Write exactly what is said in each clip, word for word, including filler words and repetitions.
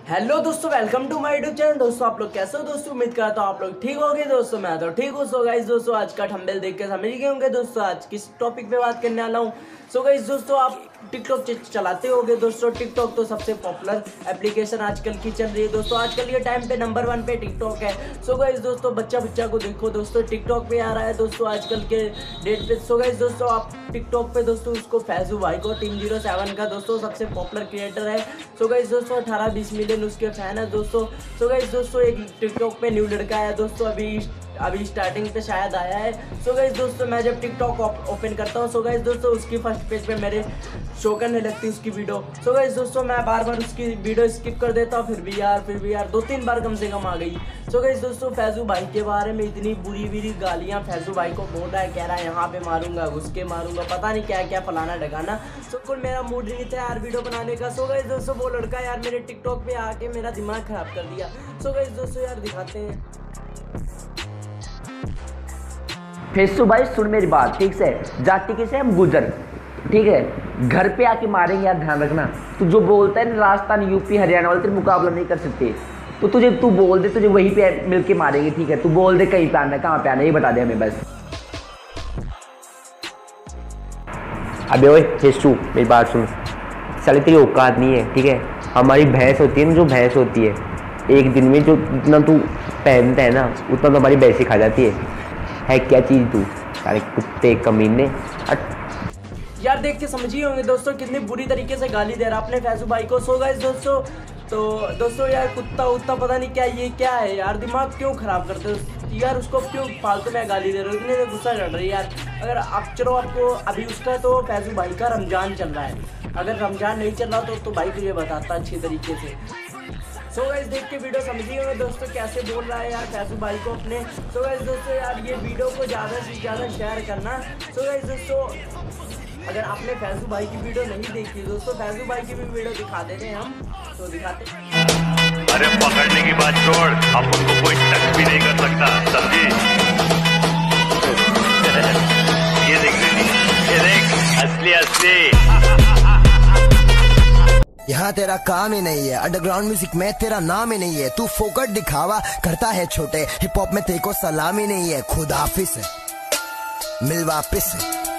Hello दोस्तों, welcome to my YouTube channel. दोस्तों आप लोग कैसे हो दोस्तों? उम्मीद करता हूँ आप लोग ठीक होंगे। दोस्तों मैं तो ठीक हूँ। सो गाइस दोस्तों, आज का थंबनेल देख के समझ गए होंगे दोस्तों आज किस टॉपिक पे बात करने वाला हूँ। सो गाइस दोस्तों, आप टिकटॉक चलाते होंगे दोस्तों। टिकटॉक तो सबसे पॉपुलर एप्लीकेशन आजकल की चल रही है दोस्तों। आजकल ये टाइम पे नंबर वन पे टिकटॉक है। सो गाइस दोस्तों, बच्चा बच्चा को देखो दोस्तों, टिकटॉक पे आ रहा है दोस्तों आजकल के डेट पे। सो गाइस दोस्तों, आप टिकटॉक पे दोस्तों उसको फैजू भाई को टीम जीरो सेवन का दोस्तों सबसे पॉपुलर क्रिएटर है। सो गाइस दोस्तों, अठारह बीस मिलियन उसके फैन है दोस्तों। सो गाइस दोस्तों, एक टिकटॉक पे न्यू लड़का है दोस्तों, अभी अभी स्टार्टिंग पे शायद आया है। सो गाइस दोस्तों, मैं जब टिकटॉक ओपन करता हूँ सो गाइस दोस्तों, उसकी फर्स्ट पेज पे मेरे शो करने लगती है उसकी वीडियो। सो गाइस दोस्तों, मैं बार बार उसकी वीडियो स्किप कर देता हूँ, फिर भी यार फिर भी यार दो तीन बार कम से कम आ गई। सो गाइस दोस्तों, फैजू भाई के बारे में इतनी बुरी बुरी गालियाँ फैजू भाई को बोल रहा है, कह रहा है यहाँ पे मारूंगा, घुस के मारूंगा, पता नहीं क्या क्या फलाना ढगाना। सो कुल मेरा मूड नहीं था यार वीडियो बनाने का। सो गाइस दोस्तों, वो लड़का यार मेरे टिकटॉक पे आके मेरा दिमाग खराब कर दिया। सो गाइस दोस्तों, यार दिखाते हैं। फेसू भाई सुन मेरी बात ठीक से, जाति किसे हम गुजर, ठीक है, घर पे आके मारेंगे यार, ध्यान रखना। तू जो बोलता है ना, राजस्थान यूपी हरियाणा वाले तेरे मुकाबला नहीं कर सकते। तो तुझे तू बोल दे, तुझे वहीं पे मिलके मारेंगे, ठीक है। तू बोल दे कहीं पे आना है, कहाँ पे आना है, ये बता दे हमें बस। अबे ओए फेसू, मेरी बात सुन, साले तेरी औकात नहीं है, ठीक है। हमारी भैंस होती है ना, जो भैंस होती है, एक दिन में जो जितना तू पहनता है ना, उतना तो हमारी भैंस ही खा जाती है। है क्या चीज़ तू, सारे कुत्ते कमीने। यार देख के समझ ही होंगे दोस्तों कितनी बुरी तरीके से गाली दे रहा अपने फैजू भाई को। सो गाइस दोस्तों, तो दोस्तों यार कुत्ता उत्ता पता नहीं क्या, ये क्या है यार, दिमाग क्यों खराब करते हो यार, उसको क्यों फालतू में गाली दे रहे हो, इतने गुस्सा चढ़ रही है यार। अगर आप चलो, आपको अभी उसका तो फैजू भाई का रमजान चल रहा है, अगर रमजान नहीं चल रहा तो, तो भाई तुझे बताता अच्छी तरीके से। सो गाइस देख के वीडियो समझिए होंगे दोस्तों कैसे बोल रहा है यार फैजू भाई को अपने। सो गाइस दोस्तों, यार ये वीडियो को ज़्यादा से ज़्यादा शेयर करना। सो गाइस दोस्तों, अगर आपने फैजू भाई की वीडियो नहीं देखी दोस्तों, फैजू भाई की भी वीडियो दिखा देते हैं हम, तो दिखाते। अरे पकड़ने की बात छोड़, अब उनको कोई टच भी नहीं कर सकता, समझी? ये देख ये देख असली असली। यहाँ तेरा काम ही नहीं है, अंडरग्राउंड म्यूजिक में तेरा नाम ही नहीं है, तू फोकट दिखावा करता है छोटे, हिप हॉप में तेरे को सलाम ही नहीं है। खुद हाफिज है, मिल वापिस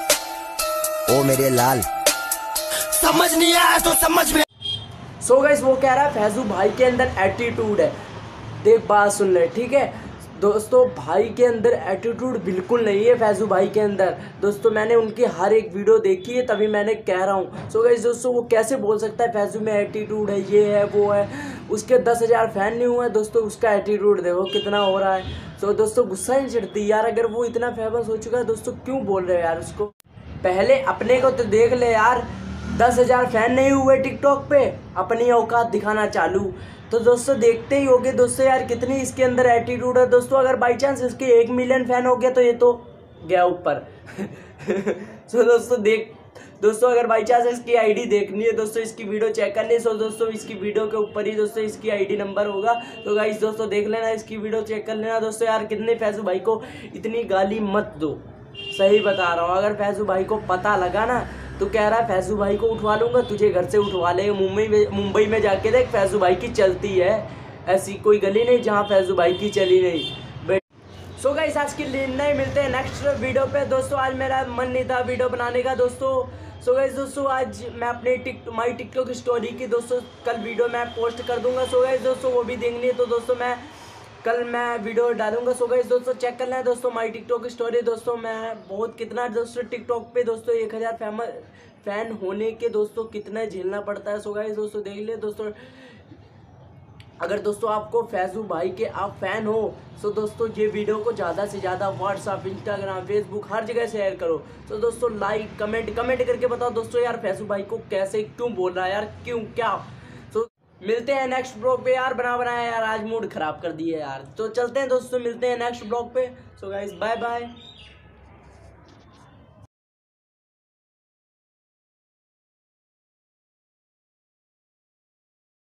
है, ओ मेरे लाल, समझ नहीं आया तो समझ में। सो गाइस, वो कह रहा है फैजू भाई के अंदर एटीट्यूड है। देख बात सुन ले, ठीक है दोस्तों, भाई के अंदर एटीट्यूड बिल्कुल नहीं है फैजू भाई के अंदर। दोस्तों मैंने उनकी हर एक वीडियो देखी है, तभी मैंने कह रहा हूँ। सो गाइस दोस्तों, वो कैसे बोल सकता है फैजू में एटीट्यूड है, ये है वो है। उसके दस हज़ार फैन नहीं हुए दोस्तों, उसका एटीट्यूड देखो कितना हो रहा है। सो दोस्तों, गुस्सा ही चिढ़ती यार, अगर वो इतना फेमस हो चुका है दोस्तों, क्यों बोल रहे हो यार उसको? पहले अपने को तो देख ले यार, दस हज़ार फैन नहीं हुए टिकटॉक पे, अपनी औकात दिखाना चालू। तो दोस्तों देखते ही होगे दोस्तों यार कितनी इसके अंदर एटीट्यूड है दोस्तों। अगर बाई चांस इसके एक मिलियन फैन हो गया तो ये तो गया ऊपर। सो दोस्तों देख दोस्तों, अगर बाई चांस इसकी आईडी देखनी है दोस्तों, इसकी वीडियो चेक करनी है, सो दोस्तों इसकी वीडियो के ऊपर ही दोस्तों इसकी आईडी नंबर होगा। तो गाइस दोस्तों देख लेना, इसकी वीडियो चेक कर लेना दोस्तों। यार कितने फैजू भाई को इतनी गाली मत दो, सही बता रहा हूँ। अगर फैजू भाई को पता लगा ना, तो कह रहा है फैजू भाई को उठवा लूंगा, तुझे घर से उठवा ले। मुंबई में मुंबई में जाके देख, फैजू भाई की चलती है, ऐसी कोई गली नहीं जहाँ फैजू भाई की चली नहीं। सो गाइस, आज की नहीं मिलते हैं नेक्स्ट वीडियो पे दोस्तों। आज मेरा मन नहीं था वीडियो बनाने का दोस्तों। सो गाइस दोस्तों, आज मैं अपने टिक माई टिकटॉक स्टोरी की दोस्तों कल वीडियो मैं पोस्ट कर दूंगा। सो गाइस दोस्तों, वो भी देखनी है तो दोस्तों मैं कल मैं वीडियो डालूंगा। सो गाइस दोस्तों, चेक करना है दोस्तों माई टिकटॉक स्टोरी दोस्तों। मैं बहुत कितना दोस्तों टिकटॉक पे दोस्तों एक हज़ार फेमस फैन होने के दोस्तों कितना झेलना पड़ता है। सो गाइस दोस्तों देख ले दोस्तों, अगर दोस्तों आपको फैजू भाई के आप फैन हो, सो दोस्तों ये वीडियो को ज़्यादा से ज़्यादा व्हाट्सअप, इंस्टाग्राम, फेसबुक हर जगह शेयर करो। तो दोस्तों लाइक कमेंट कमेंट करके बताओ दोस्तों यार फैजू भाई को कैसे क्यों बोल रहा है यार, क्यों क्या। तो मिलते हैं नेक्स्ट ब्लॉग पे यार, बना बनाया यार, आज मूड खराब कर दिए यार। तो चलते हैं दोस्तों, मिलते हैं नेक्स्ट ब्लॉग पे। So guys bye bye.